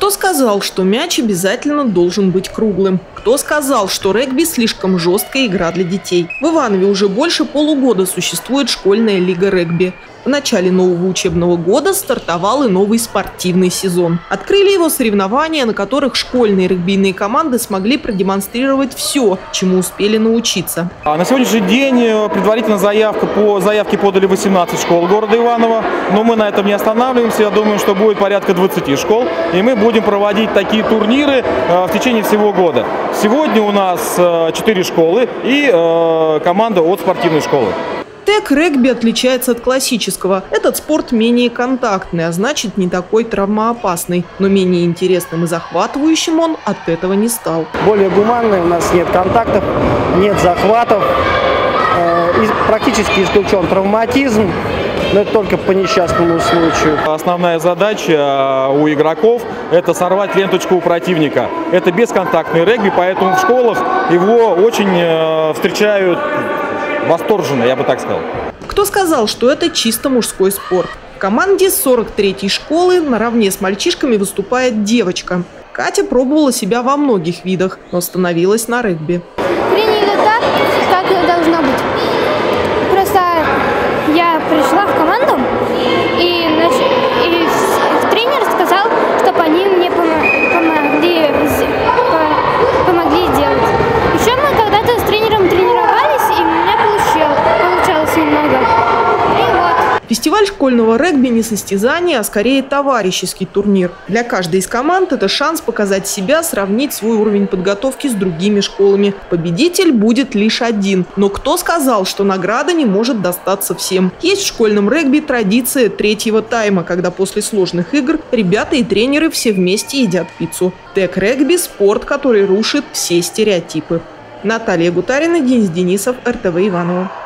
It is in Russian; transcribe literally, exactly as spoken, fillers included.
Кто сказал, что мяч обязательно должен быть круглым? Кто сказал, что регби слишком жесткая игра для детей? В Иванове уже больше полугода существует школьная лига регби. В начале нового учебного года стартовал и новый спортивный сезон. Открыли его соревнования, на которых школьные регбийные команды смогли продемонстрировать все, чему успели научиться. На сегодняшний день предварительно заявка по, заявки подали восемнадцать школ города Иваново, но мы на этом не останавливаемся. Я думаю, что будет порядка двадцати школ, и мы будем проводить такие турниры в течение всего года. Сегодня у нас четыре школы и команда от спортивной школы. Тег-регби отличается от классического. Этот спорт менее контактный, а значит не такой травмоопасный. Но менее интересным и захватывающим он от этого не стал. Более гуманный, у нас нет контактов, нет захватов. И практически исключен травматизм, но это только по несчастному случаю. Основная задача у игроков – это сорвать ленточку у противника. Это бесконтактный регби, поэтому в школах его очень встречают восторженно, я бы так сказал. Кто сказал, что это чисто мужской спорт? В команде сорок третьей школы наравне с мальчишками выступает девочка. Катя пробовала себя во многих видах, но остановилась на регби. Приняли так, как должно быть. Просто я пришла в команду, и, и тренер сказал, чтобы они мне помогли, помогли сделать. Еще мы когда-то с тренером тренировались, и у меня получалось немного. И вот. Фестиваль школьного регби не состязание, а скорее товарищеский турнир. Для каждой из команд это шанс показать себя, сравнить свой уровень подготовки с другими школами. Победитель будет лишь один. Но кто сказал, что награда не может достаться всем? Есть в школьном регби традиция третьего тайма, когда после сложных игр ребята и тренеры все вместе едят пиццу. Тег-регби – спорт, который рушит все стереотипы. Наталья Гутарина, Денис Денисов, эр тэ вэ Иваново.